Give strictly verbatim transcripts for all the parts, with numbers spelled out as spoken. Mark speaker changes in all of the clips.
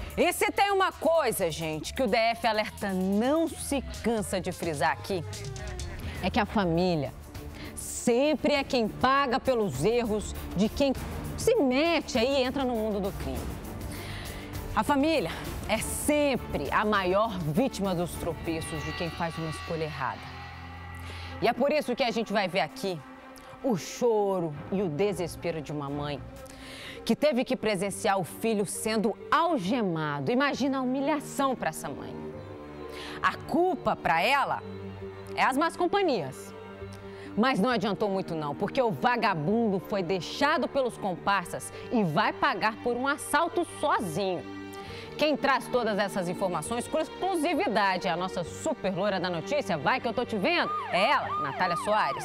Speaker 1: E se tem uma coisa, gente, que o D F Alerta não se cansa de frisar aqui, é que a família sempre é quem paga pelos erros de quem se mete aí e entra no mundo do crime. A família é sempre a maior vítima dos tropeços de quem faz uma escolha errada. E é por isso que a gente vai ver aqui o choro e o desespero de uma mãe que teve que presenciar o filho sendo algemado. Imagina a humilhação para essa mãe. A culpa para ela é as más companhias. Mas não adiantou muito não, porque o vagabundo foi deixado pelos comparsas e vai pagar por um assalto sozinho. Quem traz todas essas informações com exclusividade é a nossa super loura da notícia. Vai que eu tô te vendo. É ela, Natália Soares.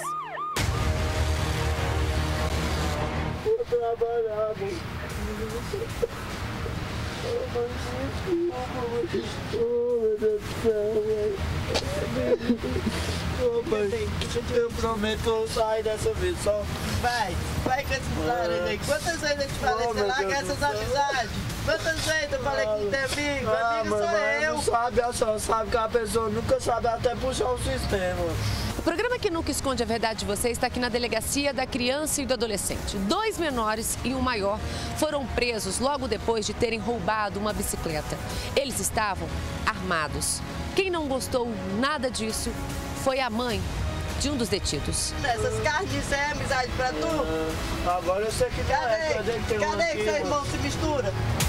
Speaker 2: Eu prometo sair dessa vez, só vai, vai com esse laranja aí. Quantas vezes eu te falei, você larga essas amizades? Quantas vezes eu falei que não tem amigo?
Speaker 3: Ah,
Speaker 2: Amigo sou eu.
Speaker 3: Não sabe, a senhora sabe que a pessoa nunca sabe até puxar o sistema.
Speaker 4: O programa que nunca esconde a verdade de você está aqui na Delegacia da Criança e do Adolescente. Dois menores e um maior foram presos logo depois de terem roubado uma bicicleta. Eles estavam armados. Quem não gostou nada disso foi a mãe de um dos detidos.
Speaker 2: Essas carnes é amizade pra tu?
Speaker 3: Agora eu sei que não é.
Speaker 2: Cadê?
Speaker 3: Cadê que tem um
Speaker 2: Cadê
Speaker 3: aqui,
Speaker 2: que seu
Speaker 3: mano?
Speaker 2: irmão se mistura?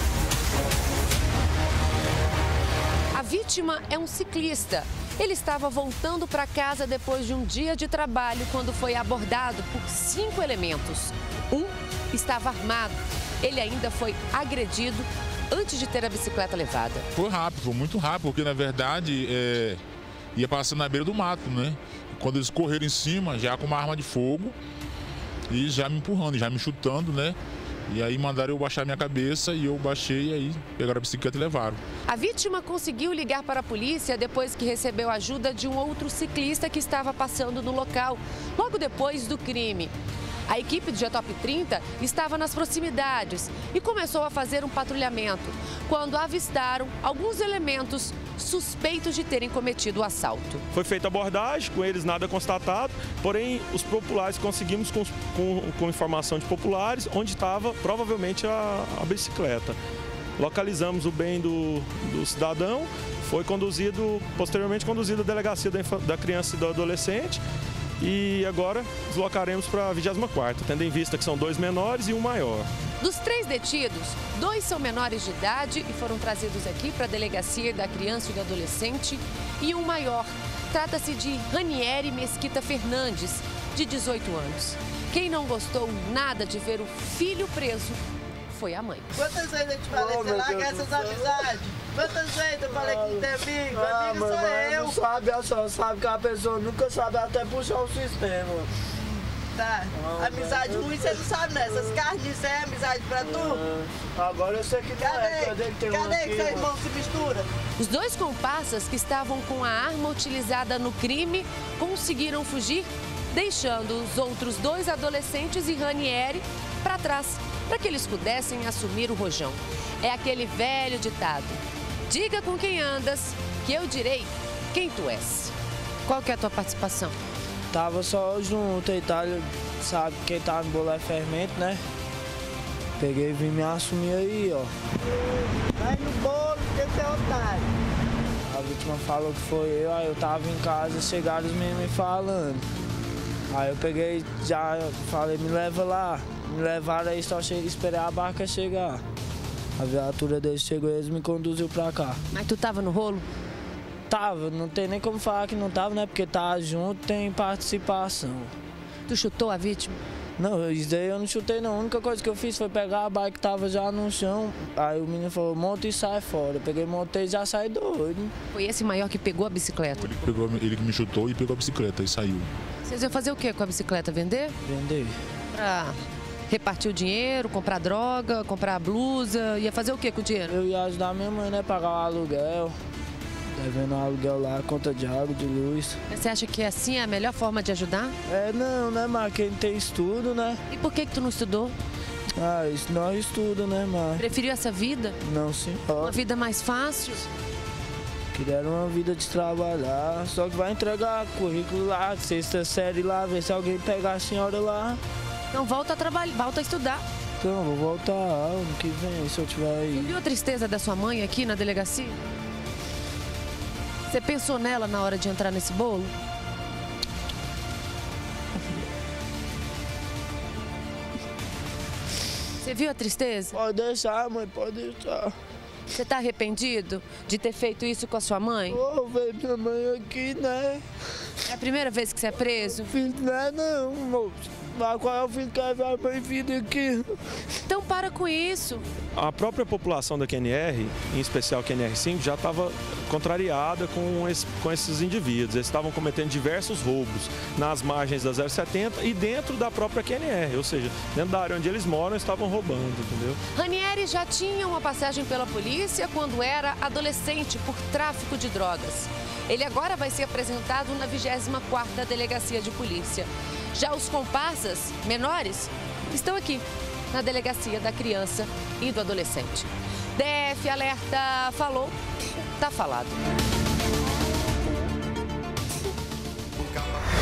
Speaker 4: A vítima é um ciclista. Ele estava voltando para casa depois de um dia de trabalho quando foi abordado por cinco elementos. Um estava armado. Ele ainda foi agredido antes de ter a bicicleta levada.
Speaker 5: Foi rápido, foi muito rápido, porque na verdade é, ia passando na beira do mato, né? Quando eles correram em cima, já com uma arma de fogo e já me empurrando, já me chutando, né? E aí mandaram eu baixar minha cabeça e eu baixei e aí pegaram a bicicleta e levaram.
Speaker 4: A vítima conseguiu ligar para a polícia depois que recebeu ajuda de um outro ciclista que estava passando no local, logo depois do crime. A equipe do G Top trinta estava nas proximidades e começou a fazer um patrulhamento, quando avistaram alguns elementos suspeitos de terem cometido o assalto.
Speaker 6: Foi feita abordagem, com eles nada constatado, porém os populares conseguimos com, com, com informação de populares onde estava provavelmente a, a bicicleta. Localizamos o bem do, do cidadão, foi conduzido, posteriormente conduzido à delegacia da, da criança e do adolescente. E agora deslocaremos para a vigésima quarta, tendo em vista que são dois menores e um maior.
Speaker 4: Dos três detidos, dois são menores de idade e foram trazidos aqui para a Delegacia da Criança e do Adolescente. E um maior, trata-se de Ranieri Mesquita Fernandes, de dezoito anos. Quem não gostou nada de ver o filho preso foi a mãe.
Speaker 2: Quantas vezes eu te falei,
Speaker 3: Oh,
Speaker 2: você
Speaker 3: meu
Speaker 2: larga
Speaker 3: Deus
Speaker 2: essas
Speaker 3: do céu.
Speaker 2: amizades? Quantas vezes eu falei que não tem amigo?
Speaker 3: Ah,
Speaker 2: Amigo sou
Speaker 3: mamãe,
Speaker 2: eu.
Speaker 3: não sabe, a senhora sabe que a pessoa nunca sabe até puxar o sistema.
Speaker 2: Tá, amizade ruim você não sabe, né? Essas carnes é amizade pra tu?
Speaker 3: Agora eu sei que não é. Cadê
Speaker 2: Cadê?
Speaker 3: que tem um
Speaker 2: Cadê
Speaker 3: aqui,
Speaker 2: que seu
Speaker 3: mano?
Speaker 2: irmão se mistura?
Speaker 4: Os dois comparsas que estavam com a arma utilizada no crime conseguiram fugir, deixando os outros dois adolescentes e Ranieri para trás, para que eles pudessem assumir o rojão. É aquele velho ditado: diga com quem andas, que eu direi quem tu és. Qual que é a tua participação?
Speaker 3: Tava só junto e tal, sabe quem tá no bolo é fermento, né? Peguei e vim me assumir aí, ó.
Speaker 2: Vai no bolo, que você é otário.
Speaker 3: A vítima falou que foi eu, aí eu tava em casa, chegaram os meninos me falando. Aí eu peguei, já falei, me leva lá. Me levaram aí, só cheguei, esperei a barca chegar. A viatura deles chegou e eles me conduziu pra cá.
Speaker 4: Mas tu tava no rolo?
Speaker 3: Tava, não tem nem como falar que não tava, né? Porque tá junto, tem participação.
Speaker 4: Tu chutou a vítima?
Speaker 3: Não, isso daí eu não chutei não. A única coisa que eu fiz foi pegar a bike que tava já no chão. Aí o menino falou, monta e sai fora. Eu peguei, montei e já saí doido.
Speaker 4: Foi esse maior que pegou a bicicleta?
Speaker 5: Ele, pegou, ele que me chutou e pegou a bicicleta e saiu.
Speaker 4: Vocês iam fazer o que com a bicicleta? Vender?
Speaker 3: Vender.
Speaker 4: Pra repartir o dinheiro, comprar droga, comprar blusa. Ia fazer o que com o dinheiro?
Speaker 3: Eu ia ajudar minha mãe, né? Pagar o aluguel. Devendo o aluguel lá, conta de água, de luz.
Speaker 4: Mas você acha que assim é a melhor forma de ajudar?
Speaker 3: É, não, né, mas quem tem estudo, né?
Speaker 4: E por que que tu não estudou?
Speaker 3: Ah, isso nós estuda, né, mas...
Speaker 4: Preferiu essa vida?
Speaker 3: Não, senhor.
Speaker 4: Uma vida mais fácil?
Speaker 3: Queria uma vida de trabalhar, só que vai entregar currículo lá, sexta série lá, ver se alguém pegar a senhora lá.
Speaker 4: Então volta a trabalhar, volta a estudar.
Speaker 3: Então, vou voltar ano que vem, se eu tiver aí.
Speaker 4: Você viu a tristeza da sua mãe aqui na delegacia? Você pensou nela na hora de entrar nesse bolo? Você viu a tristeza?
Speaker 3: Pode deixar, mãe, pode deixar.
Speaker 4: Você tá arrependido de ter feito isso com a sua mãe?
Speaker 3: Vou ver minha mãe aqui, né?
Speaker 4: É a primeira vez que você é preso?
Speaker 3: Filho, não é não, moço. Mas qual é o filho que quer ver a mãe vindo aqui?
Speaker 4: Então para com isso.
Speaker 6: A própria população da Q N R, em especial a Q N R cinco, já estava contrariada com, esse, com esses indivíduos. Eles estavam cometendo diversos roubos nas margens da zero setenta e dentro da própria Q N R, ou seja, dentro da área onde eles moram, estavam roubando, entendeu?
Speaker 4: Ranieri já tinha uma passagem pela polícia quando era adolescente por tráfico de drogas. Ele agora vai ser apresentado na vigésima quarta Delegacia de Polícia. Já os comparsas menores estão aqui, na Delegacia da Criança e do Adolescente. D F Alerta falou, tá falado.